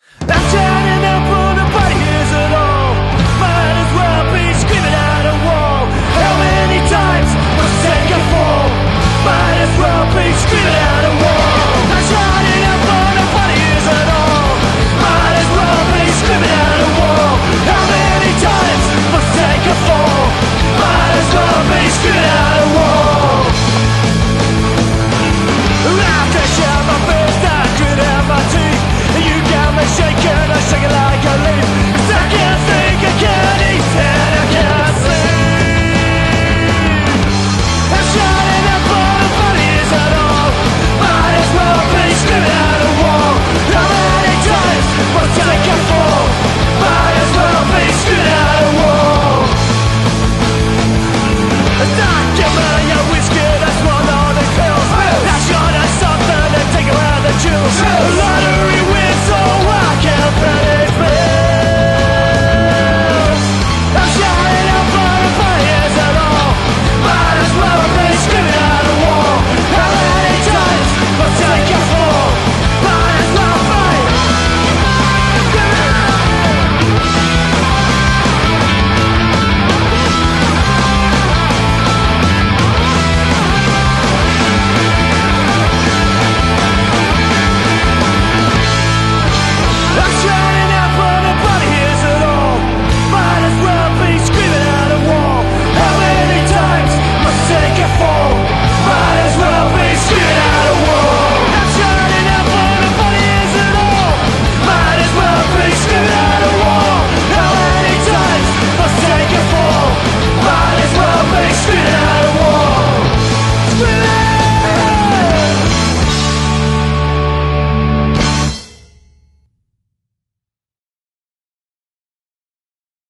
I'm shouting out for nobody hears it all. Might as well be screaming at a wall. How many times must take a fall? Might as well be screaming at